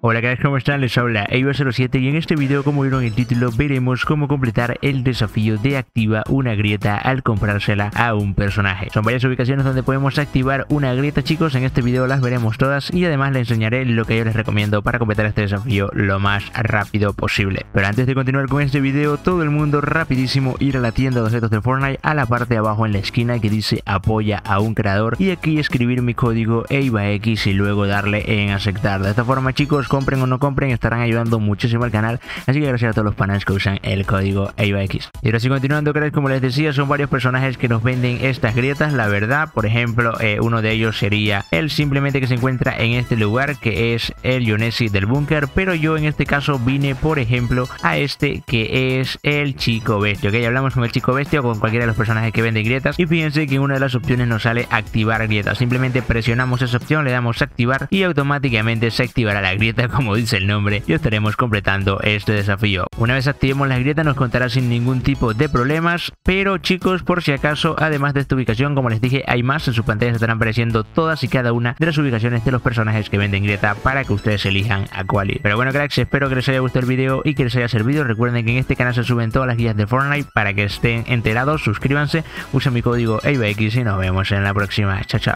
Hola, ¿qué tal? ¿Cómo están? Les habla Eiva07 y en este video, como vieron en el título, veremos cómo completar el desafío de activa una grieta al comprársela a un personaje. Son varias ubicaciones donde podemos activar una grieta, chicos. En este video las veremos todas y además les enseñaré lo que yo les recomiendo para completar este desafío lo más rápido posible. Pero antes de continuar con este video, todo el mundo rapidísimo ir a la tienda de objetos de Fortnite, a la parte de abajo en la esquina que dice apoya a un creador, y aquí escribir mi código EIVAX y luego darle en aceptar. De esta forma, chicos, compren o no compren, estarán ayudando muchísimo al canal, así que gracias a todos los panas que usan el código EIVAX. Y ahora sí, continuando, creo, como les decía, son varios personajes que nos venden estas grietas, la verdad. Por ejemplo, uno de ellos sería el simplemente que se encuentra en este lugar, que es el Yonesi del búnker, pero yo en este caso vine, por ejemplo, a este que es el Chico Bestia. Ok, hablamos con el Chico Bestia o con cualquiera de los personajes que venden grietas, y fíjense que en una de las opciones nos sale activar grietas. Simplemente presionamos esa opción, le damos a activar y automáticamente se activará la grieta, como dice el nombre, y estaremos completando este desafío. Una vez activemos las grietas nos contará sin ningún tipo de problemas, pero chicos, por si acaso, además de esta ubicación, como les dije, hay más. En sus pantallas estarán apareciendo todas y cada una de las ubicaciones de los personajes que venden grieta para que ustedes elijan a cuál ir. Pero bueno, cracks, espero que les haya gustado el video y que les haya servido. Recuerden que en este canal se suben todas las guías de Fortnite para que estén enterados. Suscríbanse, usen mi código EIVAX y nos vemos en la próxima. Chao, chao.